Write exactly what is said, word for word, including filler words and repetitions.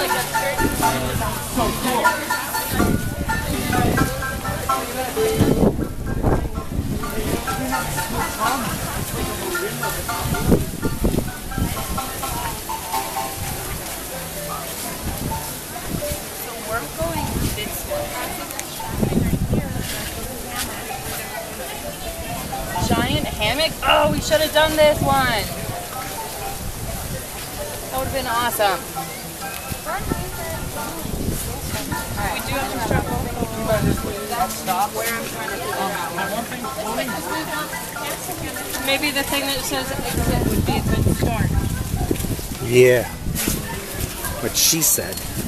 Giant hammock? Oh, we should have done this one. That would have been awesome. Right. We do have to struggle. Stop where I'm trying to figure out. Maybe the thing that says exit would be a good start. Yeah. What she said.